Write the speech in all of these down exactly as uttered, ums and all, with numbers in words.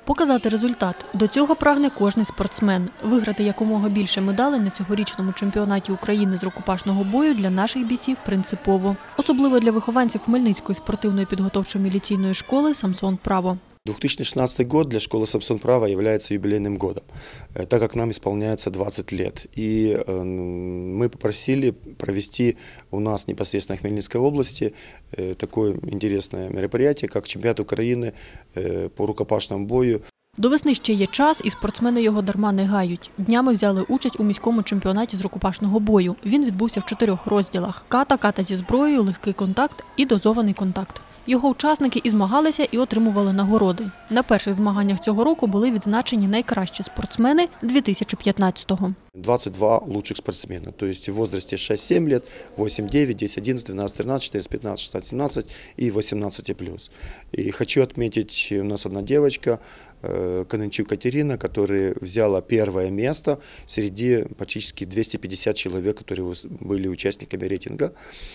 Показати результат. До цього прагне кожний спортсмен. Виграти якомога більше медалей на цьогорічному чемпіонаті України з рукопашного бою для наших бійців принципово. Особливо для вихованців Хмельницької спортивної підготовчо-міліційної школи «Самсон Право». две тысячи шестнадцатый год для школы «Самсон Право» является юбилейным годом, так как нам исполняется двадцать лет. И мы попросили провести у нас непосредственно в Хмельницкой области такое интересное мероприятие, как чемпионат Украины по рукопашному бою. До весни ще є час, і спортсмени його дарма не гають. Днями взяли участь у міському чемпіонаті з рукопашного бою. Він відбувся в чотирьох розділах – ката, ката зі зброєю, легкий контакт і дозований контакт. Його учасники і змагалися, і отримували нагороди. На перших змаганнях цього року були відзначені найкращі спортсмени дві тисячі п'ятнадцятого. двадцать два лучших спортсмена, то есть в возрасте шесть-семь лет, восемь, девять, десять, одиннадцать, двенадцать, тринадцать, четырнадцать, пятнадцать, шестнадцать, семнадцать и восемнадцать плюс. И хочу отметить, у нас одна девочка, Конончук Катерина, которая взяла первое место среди практически двухсот пятидесяти человек, которые были участниками рейтинга.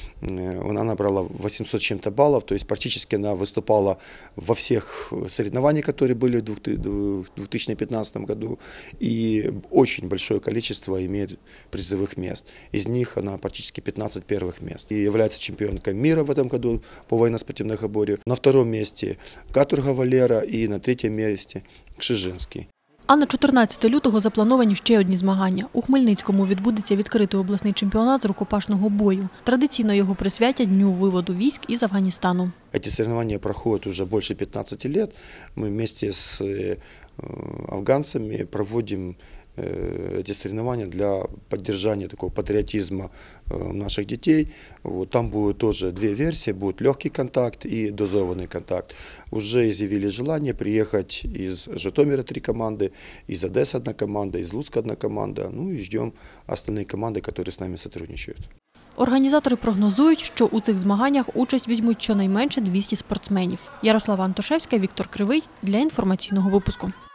Она набрала восемьсот с чем-то баллов, то есть практически она выступала во всех соревнованиях, которые были в две тысячи пятнадцатом году, и очень большое количество имеет призовых мест. Из них она практически пятнадцать первых мест. И является чемпионкой мира в этом году по военно-спортивной категории. На втором месте Катурга Валера и на третьем месте Кшижинський. А на чотирнадцяте лютого заплановані ще одні змагання. У Хмельницькому відбудеться відкритий обласний чемпіонат з рукопашного бою. Традиційно його присвятять Дню виводу військ із Афганістану. Эти соревнования проходят уже больше пятнадцати лет. Мы вместе с афганцами проводим эти соревнования для поддержания такого патриотизма наших детей. Вот, там будут тоже две версии, будет легкий контакт и дозованный контакт. Уже изъявили желание приехать из Житомира три команды, из Одессы одна команда, из Луцка одна команда. Ну и ждем остальные команды, которые с нами сотрудничают. Організатори прогнозують, що у цих змаганнях участь візьмуть щонайменше двісті спортсменів. Ярослава Антошевська, Віктор Кривий для інформаційного випуску.